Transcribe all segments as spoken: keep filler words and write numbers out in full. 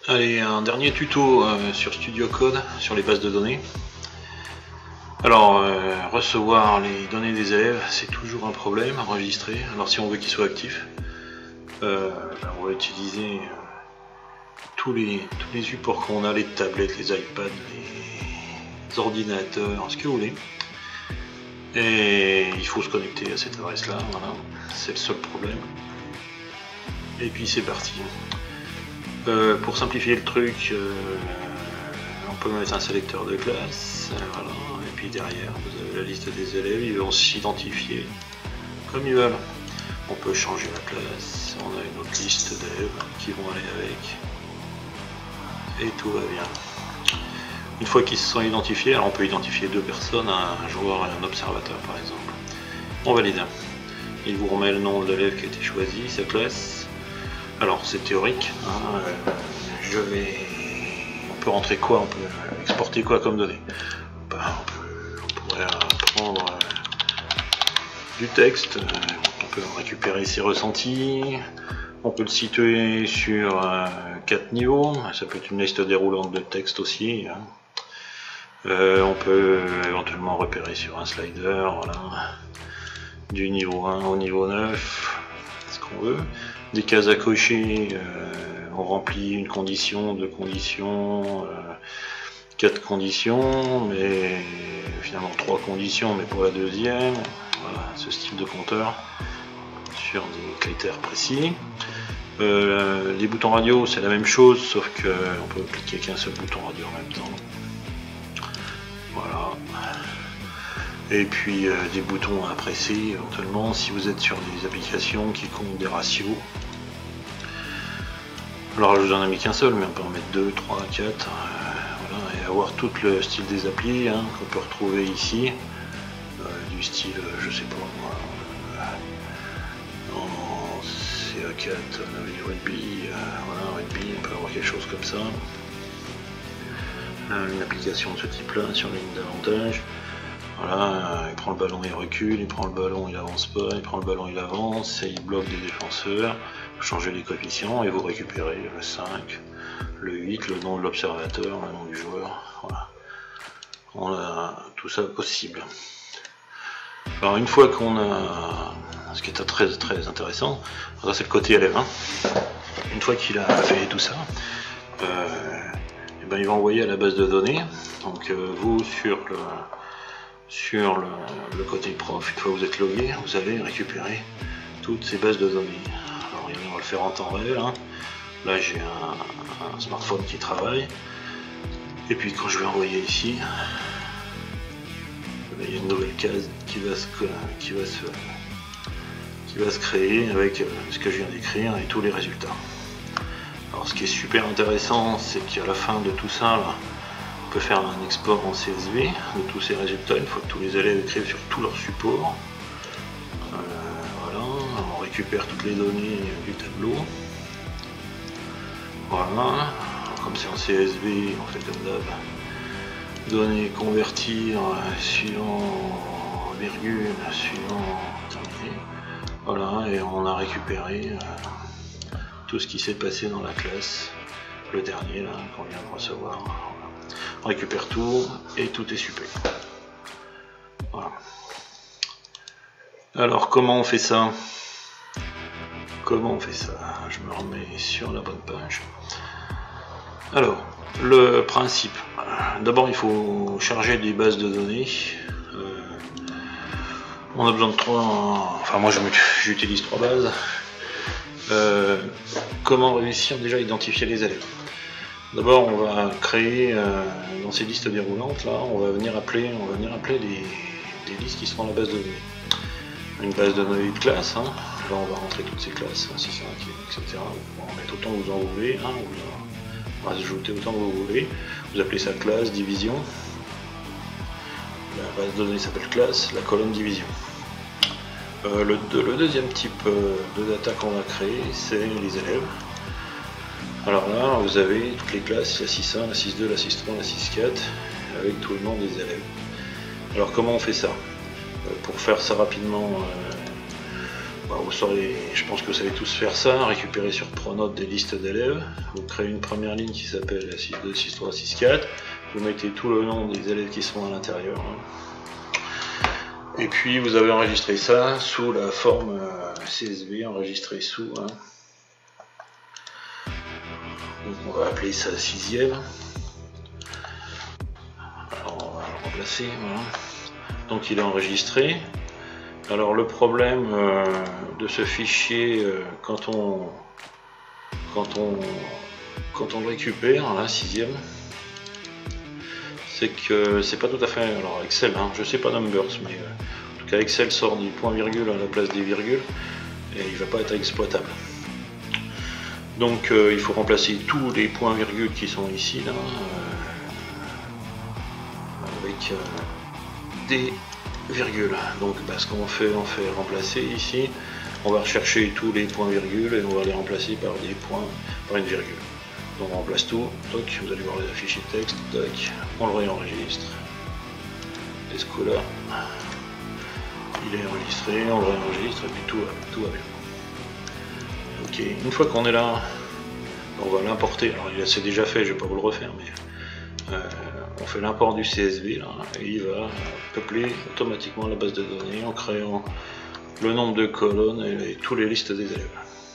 Allez, un dernier tuto euh, sur Studio Code, sur les bases de données. Alors, euh, recevoir les données des élèves, c'est toujours un problème, enregistrer. Alors si on veut qu'ils soient actifs, euh, ben, on va utiliser euh, tous, les, tous les supports qu'on a, les tablettes, les iPads, les ordinateurs, ce que vous voulez. Et il faut se connecter à cette adresse-là, voilà, c'est le seul problème. Et puis c'est parti. Euh, pour simplifier le truc, euh, on peut mettre un sélecteur de classe, voilà, et puis derrière vous avez la liste des élèves, ils vont s'identifier comme ils veulent. On peut changer la classe, on a une autre liste d'élèves qui vont aller avec, et tout va bien. Une fois qu'ils se sont identifiés, alors on peut identifier deux personnes, un joueur et un observateur par exemple. On valide. Il vous remet le nom de l'élève qui a été choisi, sa classe. Alors c'est théorique, hein, euh, je vais, on peut rentrer quoi, on peut exporter quoi comme données. Ben, on, peut, on pourrait prendre euh, du texte, euh, on peut récupérer ses ressentis, on peut le situer sur euh, quatre niveaux, ça peut être une liste déroulante de texte aussi. Hein. Euh, on peut éventuellement repérer sur un slider, voilà, du niveau un au niveau neuf, ce qu'on veut. Des cases à cocher, euh, on remplit une condition, deux conditions, euh, quatre conditions, mais finalement trois conditions, mais pour la deuxième, voilà, ce style de compteur sur des critères précis. Euh, les boutons radio, c'est la même chose, sauf qu'on peut cliquer qu'un seul bouton radio en même temps. Voilà. Et puis euh, des boutons à presser éventuellement si vous êtes sur des applications qui comptent des ratios. Alors je n'en ai mis qu'un seul, mais on peut en mettre deux, trois, quatre, euh, voilà, et avoir tout le style des applis hein, qu'on peut retrouver ici, euh, du style, je sais pas moi, euh, en C A quatre, Navi Rugby, euh, voilà, Rugby, on peut avoir quelque chose comme ça. Euh, une application de ce type-là sur ligne d'avantage. Voilà, il prend le ballon, il recule, il prend le ballon, il avance pas, il prend le ballon, il avance, et il bloque des défenseurs. Vous changez les coefficients et vous récupérez le cinq, le huit, le nom de l'observateur, le nom du joueur. Voilà. On a tout ça possible. Alors une fois qu'on a, ce qui est très très intéressant, ça c'est le côté élève. Hein. Une fois qu'il a fait tout ça, euh, et ben, il va envoyer à la base de données. Donc euh, vous sur le Sur le, le côté prof, une fois que vous êtes logué, vous allez récupérer toutes ces bases de données. Alors on va le faire en temps réel. Hein. Là j'ai un, un smartphone qui travaille. Et puis quand je vais envoyer ici, il y a une nouvelle case qui va se, qui va se, qui va se créer avec ce que je viens d'écrire et tous les résultats. Alors ce qui est super intéressant, c'est qu'à la fin de tout ça, là, on peut faire un export en C S V de tous ces résultats une fois que tous les élèves écrivent sur tous leurs supports. Euh, voilà, on récupère toutes les données du tableau. Voilà, comme c'est en C S V, on fait comme d'hab. Données convertir suivant virgule, suivant terminé. Voilà, et on a récupéré euh, tout ce qui s'est passé dans la classe. Le dernier là qu'on vient de recevoir. On récupère tout et tout est super. Voilà. Alors comment on fait ça? Comment on fait ça? Je me remets sur la bonne page. Alors, le principe. D'abord il faut charger des bases de données. Euh, on a besoin de trois. Enfin moi j'utilise trois bases. Euh, comment réussir déjà à identifier les élèves? D'abord, on va créer euh, dans ces listes déroulantes là, on va venir appeler, on va venir appeler des, des listes qui seront dans la base de données. Une base de données de classe. Hein. Là, on va rentrer toutes ces classes, six, cinq, et cetera. On va en mettre autant que vous en voulez. Hein, on va ajouter autant que vous voulez. Vous appelez ça classe, division. La base de données s'appelle classe, la colonne division. Euh, le, le deuxième type de data qu'on va créer, c'est les élèves. Alors là, vous avez toutes les classes, la six un, la six deux, la six trois, la six quatre, avec tout le nom des élèves. Alors comment on fait ça? Pour faire ça rapidement, Bah, vous saurez, je pense que vous savez tous faire ça, récupérer sur Pronote des listes d'élèves. Vous créez une première ligne qui s'appelle six deux, six trois, six quatre. Vous mettez tout le nom des élèves qui sont à l'intérieur. Et puis vous avez enregistré ça sous la forme C S V, enregistré sous. Hein. Donc on va appeler ça sixième. Alors on va le remplacer. Voilà. Donc il est enregistré. Alors le problème euh, de ce fichier euh, quand on quand on quand on le récupère, là, sixième, c'est que c'est pas tout à fait. Alors Excel, hein, je sais pas Numbers, mais euh, en tout cas Excel sort du point virgule à la place des virgules et il va pas être exploitable. Donc euh, il faut remplacer tous les points virgules qui sont ici là euh, avec euh, des virgule. Donc bah, ce qu'on fait, on fait remplacer ici, on va rechercher tous les points virgules et on va les remplacer par des points, par une virgule. Donc on remplace tout, toc, vous allez voir les fichiers de texte, toc, on le réenregistre. Et ce coup là, il est enregistré, on le réenregistre et puis tout, tout va bien. Ok, une fois qu'on est là, on va l'importer. Alors c'est déjà fait, je vais pas vous le refaire, mais euh, on fait l'import du C S V là, et il va peupler automatiquement la base de données en créant le nombre de colonnes et, et toutes les listes des élèves.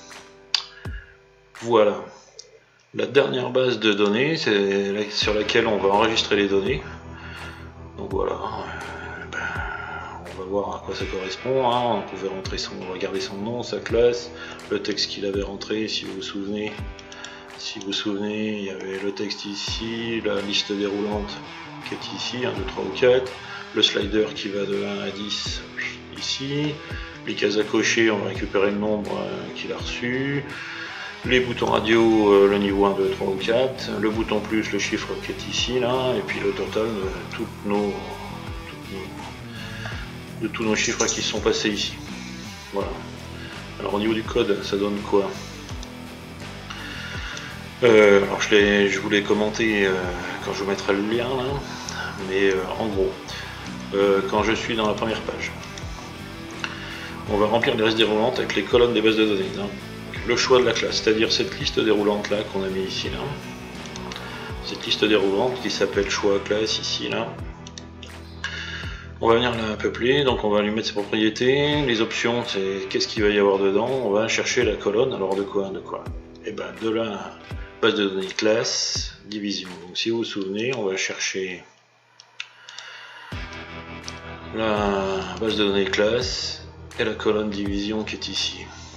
Voilà. La dernière base de données, c'est sur laquelle on va enregistrer les données. Donc voilà. Euh, ben, on va voir à quoi ça correspond. Hein. On pouvait rentrer son, regarder son nom, sa classe, le texte qu'il avait rentré, si vous vous souvenez. Si vous vous souvenez, il y avait le texte ici, la liste déroulante qui est ici, un, deux, trois ou quatre, le slider qui va de un à dix ici, les cases à cocher, on va récupérer le nombre euh, qu'il a reçu, les boutons radio, euh, le niveau un, deux, trois ou quatre, le bouton plus, le chiffre qui est ici, là, et puis le total de, toutes nos, toutes nos, de tous nos chiffres qui sont passés ici. Voilà. Alors au niveau du code, ça donne quoi ? Euh, alors je, je voulais commenter euh, quand je vous mettrai le lien là, mais euh, en gros, euh, quand je suis dans la première page, on va remplir les listes déroulantes avec les colonnes des bases de données. Donc, le choix de la classe, c'est-à-dire cette liste déroulante là qu'on a mis ici là, cette liste déroulante qui s'appelle choix classe ici là. On va venir la peupler, donc on va lui mettre ses propriétés, les options, c'est qu'est-ce qu'il va y avoir dedans, on va chercher la colonne, alors de quoi, de quoi Et ben de la base de données classe, division. Donc si vous vous souvenez, on va chercher la base de données classe et la colonne division qui est ici.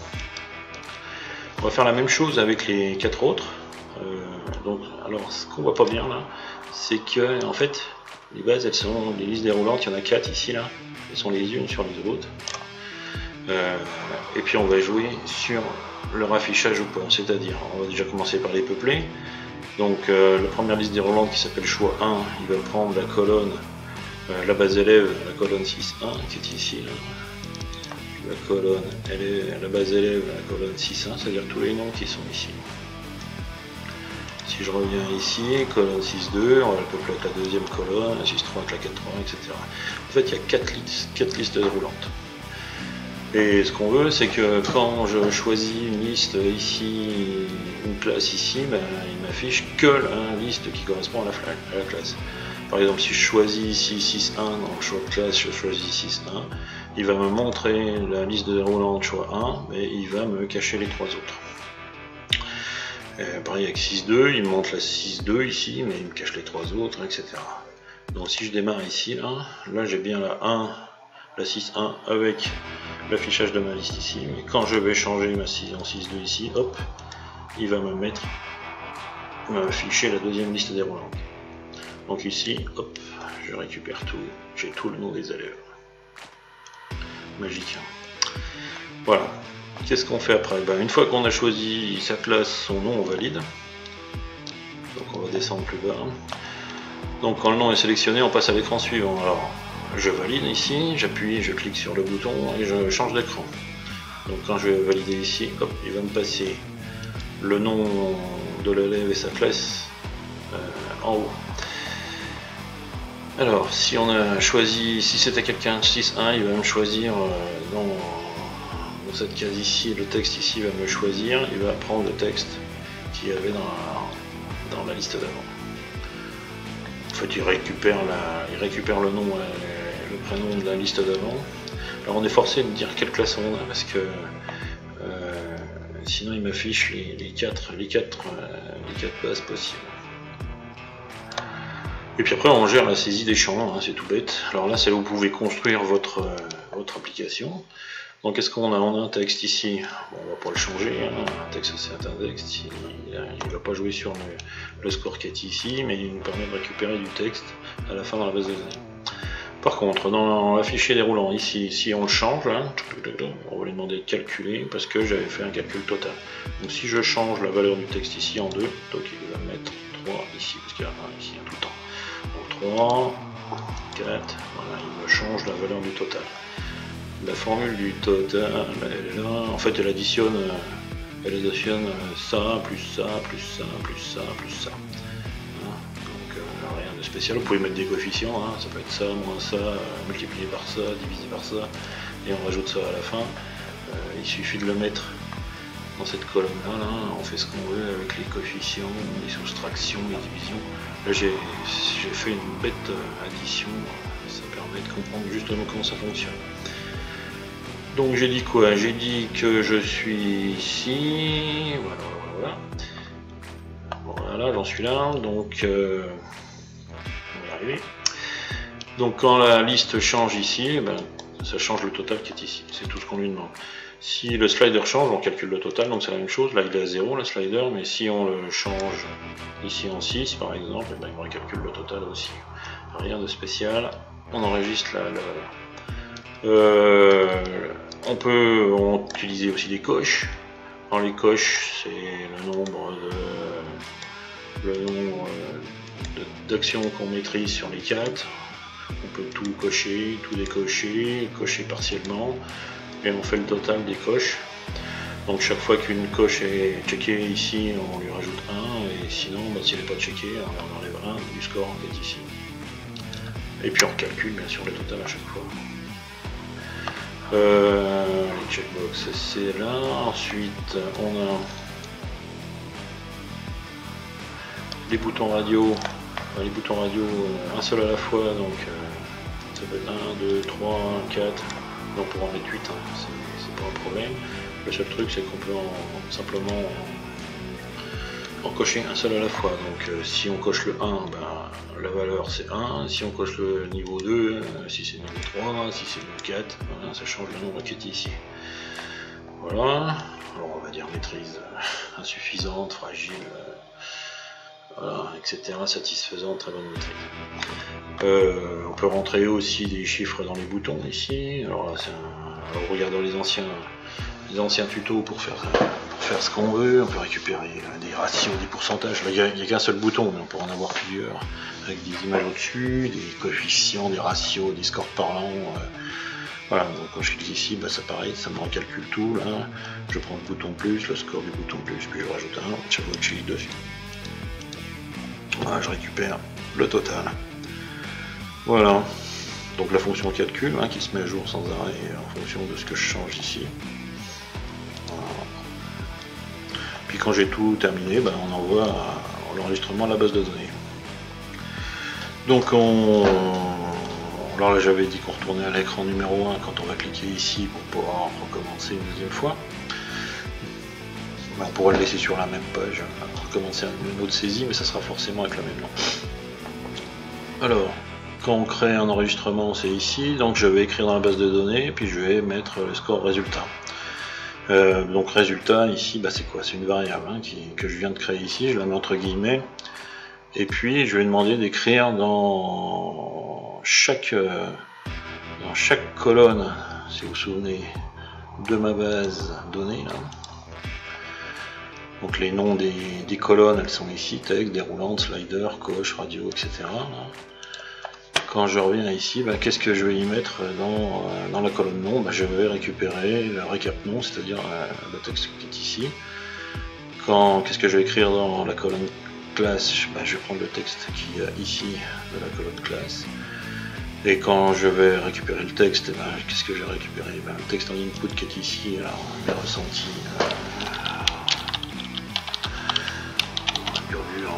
On va faire la même chose avec les quatre autres. Euh, donc, alors ce qu'on voit pas bien là, c'est que en fait les bases, elles sont les listes déroulantes, il y en a quatre ici là, elles sont les unes sur les autres. Euh, et puis on va jouer sur leur affichage ou pas, c'est-à-dire on va déjà commencer par les peupler. Donc euh, la première liste déroulante qui s'appelle choix un, il va prendre la colonne, euh, la base élève, la colonne six un qui est ici là. La colonne, elle est, la base élève, la colonne six un, c'est-à-dire tous les noms qui sont ici. Si je reviens ici, colonne six deux, on va le peupler avec la deuxième colonne, la six trois avec la quatre trois, et cetera. En fait, il y a quatre listes, quatre listes déroulantes. Et ce qu'on veut, c'est que quand je choisis une liste ici, une classe ici, ben, il m'affiche que la liste qui correspond à la, à la classe. Par exemple, si je choisis ici six un, dans le choix de classe, je choisis six un, il va me montrer la liste déroulante choix un, mais il va me cacher les trois autres. Et pareil avec six deux, il me montre la six deux ici, mais il me cache les trois autres, et cetera. Donc si je démarre ici, là, là j'ai bien la un, la six un avec l'affichage de ma liste ici, mais quand je vais changer ma six en six deux ici, hop, il va me mettre, m'afficher la deuxième liste déroulante. Donc ici, hop, je récupère tout, j'ai tout le nom des élèves. Magique. Voilà. Qu'est-ce qu'on fait après? Ben, une fois qu'on a choisi sa classe, son nom, on valide. Donc on va descendre plus bas. Donc quand le nom est sélectionné, on passe à l'écran suivant. Alors, je valide ici, j'appuie, je clique sur le bouton et je change d'écran. Donc quand je vais valider ici, hop, il va me passer le nom de l'élève et sa classe euh, en haut. Alors, si on a choisi, si c'était quelqu'un de six un, il va me choisir euh, dans sur cette case ici, le texte ici va me choisir, il va prendre le texte qu'il y avait dans la, dans la liste d'avant. En fait, il récupère, la, il récupère le nom et le prénom de la liste d'avant. Alors on est forcé de dire quelle classe on a parce que euh, sinon il m'affiche les, les quatre, les quatre, euh, les quatre bases possibles. Et puis après on gère la saisie des champs, hein, c'est tout bête. Alors là c'est là où vous pouvez construire votre, euh, votre application. Donc qu'est-ce qu'on a? On a un texte ici, bon, on va pas le changer, hein. Un texte c'est un texte, il ne va pas jouer sur le, le score qui est ici, mais il nous permet de récupérer du texte à la fin dans la base de données. Par contre, dans le fichier déroulant, ici, si on le change, hein, on va lui demander de calculer parce que j'avais fait un calcul total. Donc si je change la valeur du texte ici en deux, donc il va mettre trois ici, parce qu'il y a un ici tout le temps. Donc trois, quatre, voilà, il me change la valeur du total. La formule du total, elle est là, en fait elle additionne, elle additionne ça, plus ça, plus ça, plus ça, plus ça. Donc euh, rien de spécial, vous pouvez mettre des coefficients, hein, ça peut être ça, moins ça, euh, multiplié par ça, divisé par ça, et on rajoute ça à la fin. Euh, il suffit de le mettre dans cette colonne là, là, on fait ce qu'on veut avec les coefficients, les soustractions, les divisions. Là j'ai fait une bête addition, ça permet de comprendre justement comment ça fonctionne. Donc j'ai dit quoi? J'ai dit que je suis ici, voilà, voilà, voilà, voilà, j'en suis là, donc euh, on va y arriver. Donc quand la liste change ici, ben, ça change le total qui est ici, c'est tout ce qu'on lui demande. Si le slider change, on calcule le total, donc c'est la même chose, là il est à zéro le slider, mais si on le change ici en six par exemple, ben, il recalcule le total aussi. Rien de spécial, on enregistre la, la valeur. Euh, on peut on utiliser aussi des coches. Dans les coches, c'est le nombre de le nombre d'actions qu'on maîtrise sur les quatre. On peut tout cocher, tout décocher, cocher partiellement, et on fait le total des coches. Donc chaque fois qu'une coche est checkée ici, on lui rajoute un, et sinon, bah, si elle n'est pas checkée, on enlève un du score qui est ici. Et puis on calcule bien sûr le total à chaque fois. Euh, les checkbox c'est là, ensuite on a les boutons radio, les boutons radio un seul à la fois, donc euh, ça peut être un, deux, trois, quatre, on pourra en mettre huit, hein, c'est pas un problème. Le seul truc c'est qu'on peut en, simplement en, en cocher un seul à la fois, donc euh, si on coche le un, ben, la valeur c'est un, si on coche le niveau deux, euh, si c'est niveau trois, si c'est niveau quatre, voilà, ça change le nombre qui est ici. Voilà, alors on va dire maîtrise euh, insuffisante, fragile, euh, voilà, et cetera, satisfaisante, très bonne maîtrise. Euh, on peut rentrer aussi des chiffres dans les boutons ici, alors là c'est un... alors, regardons les anciens, les anciens tutos pour faire, pour faire ce qu'on veut, on peut récupérer des ratios, des pourcentages, là il n'y a, a qu'un seul bouton, mais on peut en avoir plusieurs, avec des images au-dessus, des coefficients, des ratios, des scores parlants, euh, voilà, donc quand je clique ici, bah, ça pareil, ça me recalcule tout, là, je prends le bouton plus, le score du bouton plus, puis je rajoute un, chaque fois que je clique dessus. Voilà, je récupère le total. Voilà, donc la fonction calcul, hein, qui se met à jour sans arrêt en fonction de ce que je change ici. Voilà. Puis quand j'ai tout terminé, bah, on envoie l'enregistrement à la base de données. Donc on... alors là j'avais dit qu'on retournait à l'écran numéro un quand on va cliquer ici pour pouvoir recommencer une deuxième fois. On pourra le laisser sur la même page, recommencer une autre saisie, mais ça sera forcément avec le même nom. Alors, quand on crée un enregistrement, c'est ici, donc je vais écrire dans la base de données, puis je vais mettre le score résultat. Euh, donc résultat, ici, bah, c'est quoi? C'est une variable hein, qui, que je viens de créer ici, je la mets entre guillemets, et puis je vais demander d'écrire dans chaque, euh, dans chaque colonne, si vous vous souvenez, de ma base donnée, là. Donc les noms des, des colonnes, elles sont ici, texte, déroulante, slider, coche, radio, et cetera. Quand je reviens ici, bah, qu'est-ce que je vais y mettre dans, dans la colonne nom? Bah, je vais récupérer le récap nom, c'est-à-dire euh, le texte qui est ici. Qu'est-ce que je vais écrire dans la colonne classe? Bah, je vais prendre le texte qui est ici de la colonne classe. Et quand je vais récupérer le texte, ben, qu'est-ce que j'ai récupéré? Ben, le texte en input qui est ici, alors mes ressentis. Euh, dur, dur.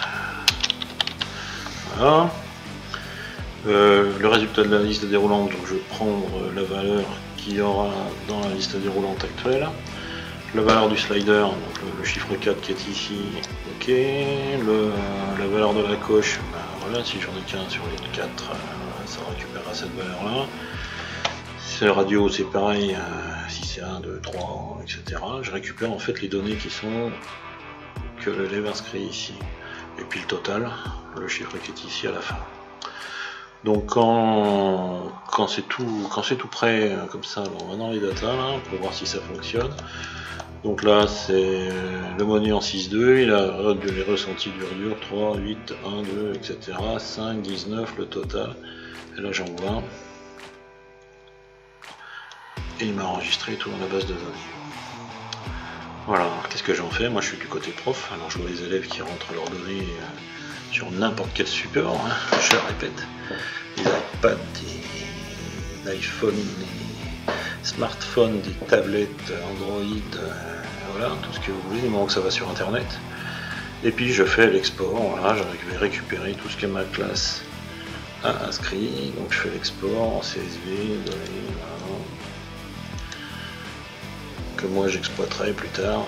Voilà. Euh, le résultat de la liste déroulante, donc je vais prendre la valeur qu'il y aura dans la liste déroulante actuelle. La valeur du slider, donc le, le chiffre quatre qui est ici, ok. Le, la valeur de la coche, ben, voilà, si j'en ai qu'un sur les quatre, euh, ça récupérera cette valeur là. C'est radio, c'est pareil, euh, si c'est un, deux, trois, et cetera. Je récupère en fait les données qui sont que l'élève inscrit ici. Et puis le total, le chiffre qui est ici à la fin. Donc quand, quand c'est tout, quand c'est tout prêt comme ça, on va dans les datas là, pour voir si ça fonctionne. Donc là c'est le monnaie en six deux, il a les ressentis dur dur, trois, huit, un, deux, et cetera. cinq, dix-neuf, le total. Et là j'envoie. Et il m'a enregistré tout dans la base de données. Voilà, qu'est-ce que j'en fais? Moi je suis du côté prof, alors je vois les élèves qui rentrent leurs données euh, sur n'importe quel support, hein, je le répète. Des iPads, des iPhones, des smartphones, des tablettes, Android, euh, voilà, tout ce que vous voulez, du moment que ça va sur internet. Et puis je fais l'export, voilà, je vais récupérer tout ce que ma classe a inscrit, donc je fais l'export en C S V, données, voilà, que moi j'exploiterai plus tard.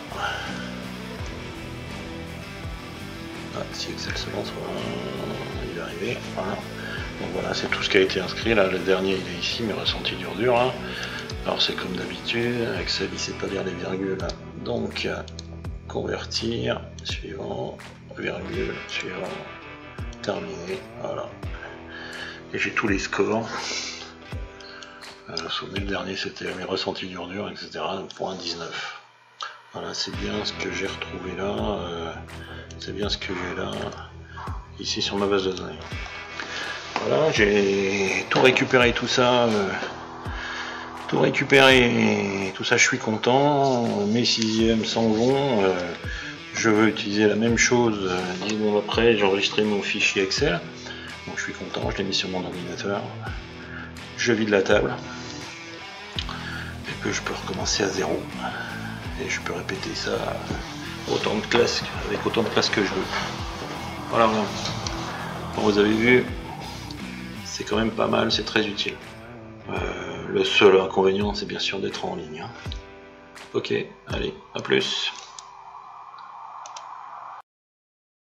Ah, si Excel se lance, voilà, il va arriver, voilà. Donc voilà, c'est tout ce qui a été inscrit, là le dernier il est ici, mais ressenti dur dur, hein. Alors c'est comme d'habitude, Excel il sait pas lire les virgules, hein. Donc convertir, suivant, virgule, suivant, terminé, voilà. Et j'ai tous les scores. Euh, le dernier c'était mes ressentis dur dur, et cetera. Point dix-neuf. Voilà, c'est bien ce que j'ai retrouvé là, euh, c'est bien ce que j'ai là, ici sur ma base de données. Voilà, j'ai tout récupéré, tout ça, euh, tout récupéré, tout ça, je suis content. Mes sixièmes s'en vont, euh, je veux utiliser la même chose euh, dix secondes après, j'ai enregistré mon fichier Excel, donc je suis content, je l'ai mis sur mon ordinateur, je vide la table, et puis je peux recommencer à zéro, et je peux répéter ça autant de classes, avec autant de classes que je veux. Voilà, voilà. Bon, vous avez vu, c'est quand même pas mal, c'est très utile. Euh, le seul inconvénient, c'est bien sûr d'être en ligne. Hein. Ok, allez, à plus.